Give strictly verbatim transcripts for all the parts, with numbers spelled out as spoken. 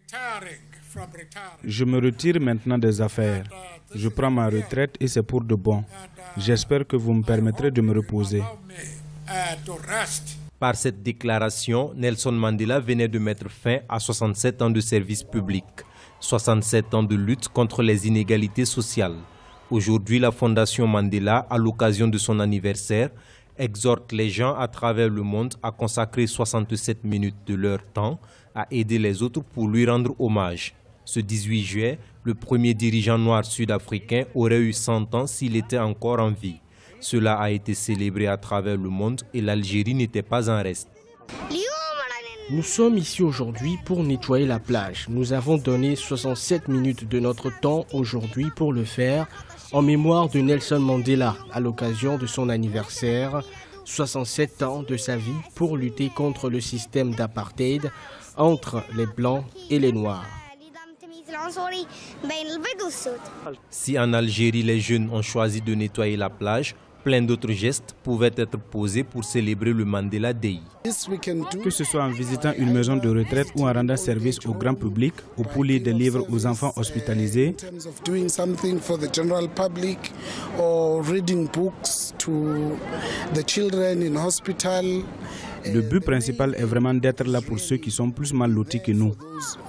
Je me retire maintenant des affaires. Je prends ma retraite et c'est pour de bon. J'espère que vous me permettrez de me reposer. Par cette déclaration, Nelson Mandela venait de mettre fin à soixante-sept ans de service public, soixante-sept ans de lutte contre les inégalités sociales. Aujourd'hui, la Fondation Mandela, à l'occasion de son anniversaire, exhorte les gens à travers le monde à consacrer soixante-sept minutes de leur temps à aider les autres pour lui rendre hommage. Ce dix-huit juillet, le premier dirigeant noir sud-africain aurait eu cent ans s'il était encore en vie. Cela a été célébré à travers le monde et l'Algérie n'était pas en reste. Nous sommes ici aujourd'hui pour nettoyer la plage. Nous avons donné soixante-sept minutes de notre temps aujourd'hui pour le faire en mémoire de Nelson Mandela à l'occasion de son anniversaire. soixante-sept ans de sa vie pour lutter contre le système d'apartheid entre les Blancs et les Noirs. Si en Algérie les jeunes ont choisi de nettoyer la plage, plein d'autres gestes pouvaient être posés pour célébrer le Mandela Day. Que ce soit en visitant une maison de retraite ou en rendant service au grand public ou pour lire des livres aux enfants hospitalisés, le but principal est vraiment d'être là pour ceux qui sont plus mal lotis que nous.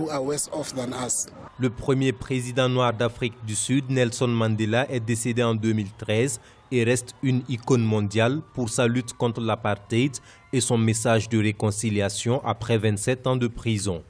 Le premier président noir d'Afrique du Sud, Nelson Mandela, est décédé en deux mille treize et reste une icône mondiale pour sa lutte contre l'apartheid et son message de réconciliation après vingt-sept ans de prison.